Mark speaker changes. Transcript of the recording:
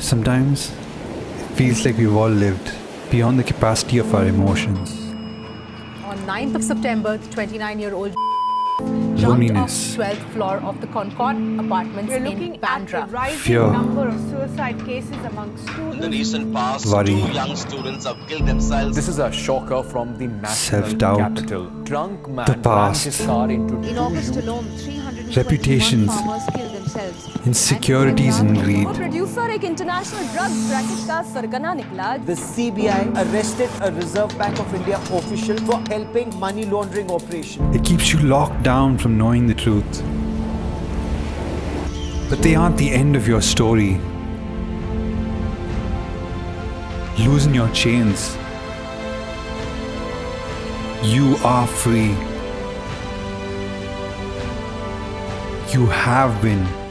Speaker 1: Sometimes it feels like we've all lived beyond the capacity of our emotions.
Speaker 2: On 9th of September, the 29-year-old jumped
Speaker 1: Loneliness,
Speaker 2: off 12th floor of the Concord apartments
Speaker 3: We're
Speaker 2: in
Speaker 3: looking
Speaker 2: Bandra.
Speaker 3: at the rising
Speaker 1: Fear,
Speaker 3: number of suicide cases among students.
Speaker 4: In the recent past,
Speaker 1: worry,
Speaker 4: 2 young students have killed themselves.
Speaker 5: This is a shocker from the national
Speaker 1: self-doubt,
Speaker 5: capital. Drunk man
Speaker 1: the
Speaker 5: ran
Speaker 1: past,
Speaker 5: his car into
Speaker 2: In
Speaker 5: two
Speaker 2: August
Speaker 5: youth.
Speaker 2: alone, 321
Speaker 1: reputations,
Speaker 2: farmers killed themselves.
Speaker 1: insecurities and greed.
Speaker 6: Producer एक international drugs racket का सरगना निकला.
Speaker 7: The CBI arrested a Reserve Bank of India official for helping money laundering operation.
Speaker 1: It keeps you locked down from knowing the truth. But they aren't the end of your story. Loosen your chains. You are free. You have been.